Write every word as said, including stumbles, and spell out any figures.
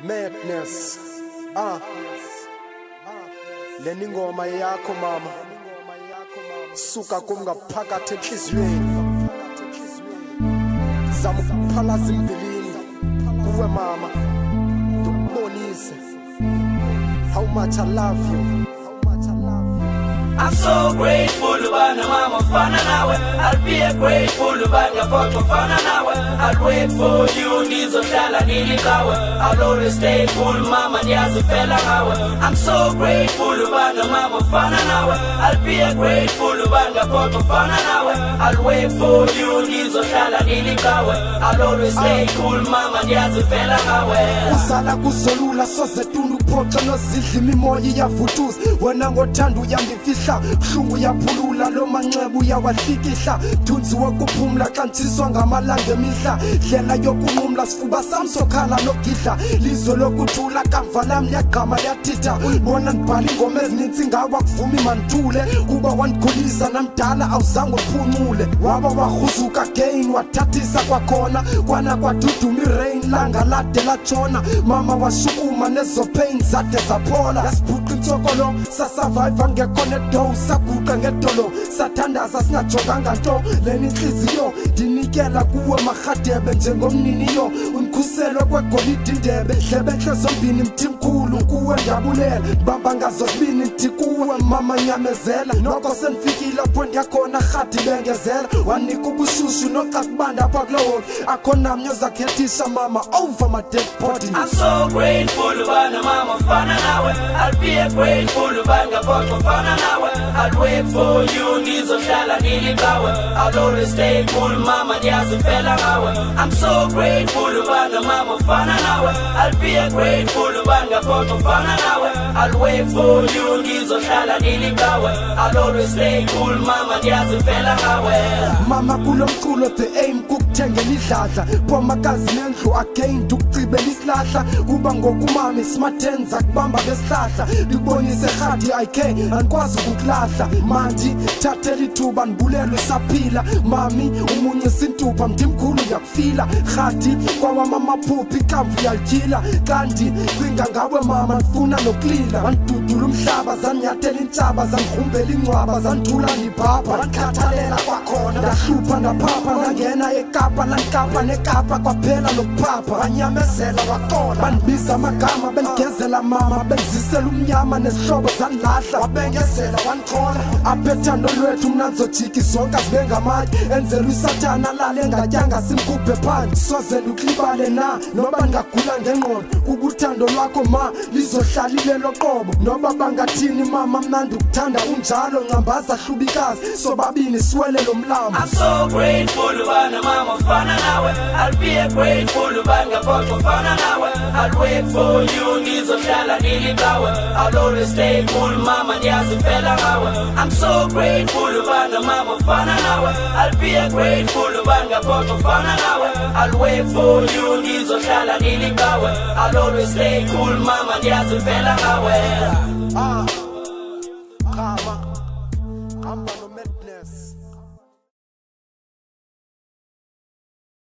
Madness. Ah. Leni ngoma yakho mama. Suka kumngaphakathi enhliziyweni. Zama ukuphalaza imbilini kuwe mama. Ngikubonise how much I love you. I'm so grateful ubana mama fana nawe. I'll be a grateful ubana photo fana nawe. I'll wait for you nizohlala nilikawe. I'll always stay cool mama ndiyazifela ngawe. I'm so grateful ubana mama fana nawe. I'll be a grateful ubana photo fana nawe. I'll wait for you nizohlala nilikawe. I'll always stay cool mama ndiyazifela ngawe. Usala kuzolula soze tundu phoxa nozidla imimoya iyavutuza. Wena ngothanda uyangifihla buhlungu yaphulula lo manxeba uyawahlikihla. Thunzi wokuphumla xa ntshiswa ngamalanga emihla. Dlela yokunqumla sifuba sam sokhala nogidla. Lizo lokuthula kamva lam liyagqama liyathitha. Bona ndibhala ingoma ezinintsi ngawe akuvumi mandithule. Kuba wandikhulisa namdala awuzange uphumule. Waba wahuzuka again wathathisa kwakhona. Kwana kwaduduma irain langa lade latshona. Mama washukuma nezo pain zade zaphola. Yasibhuqa intsokolo sasurvive ngekhona edo. Saguqa ngedolo sathandaza singajokanga nto. Leni inhliziyo ndinikela kuwe marhadebe njengomniniyo. Umkhuselwe kwegolide indebe. Dlebe enhle zombini mthi mkhulu kuwe ndiyabulela. Bamba ngazo zibini mthi kuwe mama nyamezela. Noko sendifikile apho ndiyakhona rhadi bengezela. Wanika ubushushu noxa kubanda apha kulowo. Akho namnye ozakhethisha mama over my dead body. I'm so grateful ubana mama fana nawe. I'll be a grateful ubana photo fana nawe. I'll wait for you nizohlala nilikawe. I'll always stay cool mama ndiyazifela ngawe. I'm so grateful ubana mama fana nawe. I'll be a grateful ubana photo fana nawe. I'll wait for you nizohlala nilikawe. I'll always stay cool mama ndiyazifela ngawe. Mama kulo mculo the aim kukuthengela idladla. Pomakazi nendlu again ukucibela isilahla. Kuba ngokumami smathenza kubamba besihlahla. Ndibonise rhadi I K andikwazi ukukulahla. Mandi thathela ithuba ndibulelwe saphila. Mami umunye sintupha mdimkhulu yakufila. Rhadi kwawamamaphuphi ikamvu yalityhila. Kanti cinga ngawe mama ndifuna nokulila. Wandidudula umhlaba zanyathela intshaba zandigrumbela ingcwaba zandithula ndibhabha. Wandikhathalela kwakhona ndahlupha ndaphapha. Ndangena ekapa landikapa nekapa kwaphela nokuphapha. Wanyamezela waqola bandibiza amagama bendigezela mama. Benzisela umnyama nezihlobo zandilahla. Wabengezela wandikhola apha ethando lwethu mna ndizojika izonke zibe ngamatye. Enzela usathana alale engatyanga simkhuphe phandle. Soze ndikulibale na noba ndingagula ngengqondo. Kuba uthando lwakho ma lizohlalile loqobo. Noba bangathini mama mna ndikuthanda unjalo. Nqambaza hlubikazi sobabini siwele lo mlambo. I'm so grateful ubana mama fana nawe. I'll be a grateful ubana photo fana nawe. I'll wait for you nizohlala nilikawe. I'll always stay cool mama ndiyazifela ngawe. I'm so grateful ubana mama fana nawe. I'll be a grateful ubana photo fana nawe. I'll wait for you nizohlala nilikawe. I'll always stay cool mama ndiyazifela ngawe. Ah.